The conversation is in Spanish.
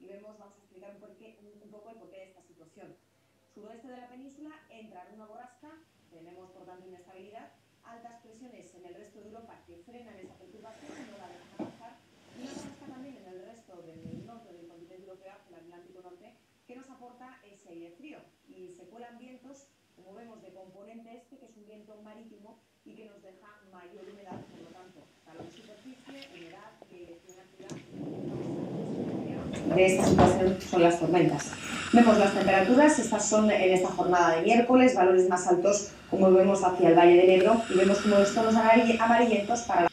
vamos a explicar un poco el porqué de esta situación. Suroeste de la península entra en una borrasca, tenemos por tanto inestabilidad, altas presiones en el resto de Europa que frenan esa perturbación y no la dejan avanzar, y una borrasca también en el resto del norte del continente europeo, hacia el Atlántico Norte, que nos aporta ese aire frío, y se cuelan vientos, como vemos, de componente este, que es un viento marítimo y que nos deja mayor humedad, por lo tanto, calor de superficie, humedad, actividad. De esta situación son las tormentas. Vemos las temperaturas, estas son en esta jornada de miércoles, valores más altos, como vemos hacia el Valle del Ebro, y vemos como los tonos amarillentos para la